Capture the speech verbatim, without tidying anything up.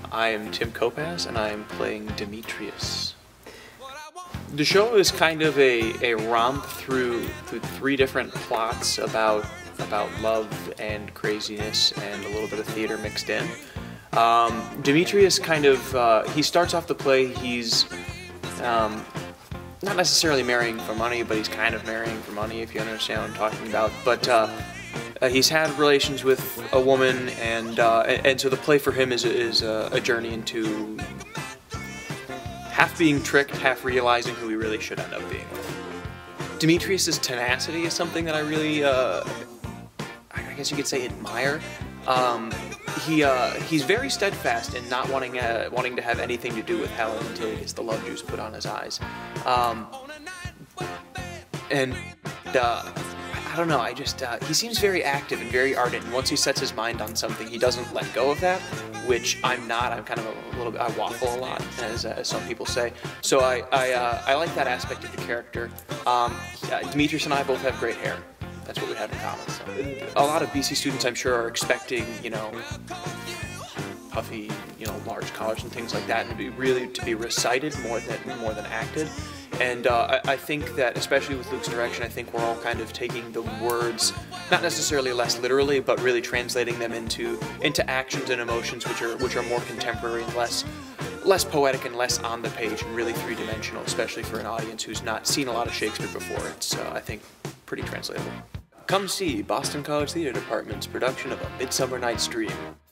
I am Tim Kopaz, and I am playing Demetrius. The show is kind of a, a romp through through three different plots about about love and craziness and a little bit of theater mixed in. Um, Demetrius kind of, uh, he starts off the play, he's um, not necessarily marrying for money, but he's kind of marrying for money, if you understand what I'm talking about. But uh, uh, he's had relations with a woman, and, uh, and, and so the play for him is, is a, a journey into half being tricked, half realizing who he really should end up being with. Demetrius's tenacity is something that I really, uh, I guess you could say, admire. Um, he uh, he's very steadfast in not wanting uh, wanting to have anything to do with Helen until he gets the love juice put on his eyes. Um, and uh, I don't know, I just uh, he seems very active and very ardent. And once he sets his mind on something, he doesn't let go of that. Which I'm not. I'm kind of a, a little bit. I waffle a lot, as, uh, as some people say. So I I, uh, I like that aspect of the character. Um, uh, Demetrius and I both have great hair. That's what we have in common. So. A lot of B C students, I'm sure, are expecting, you know, puffy, you know, large collars and things like that, and to be really to be recited more than more than acted. And uh, I, I think that, especially with Luke's direction, I think we're all kind of taking the words, not necessarily less literally, but really translating them into into actions and emotions, which are which are more contemporary and less less poetic and less on the page, and really three-dimensional, especially for an audience who's not seen a lot of Shakespeare before. It's, uh, I think, pretty translatable. Come see Boston College Theater Department's production of A Midsummer Night's Dream.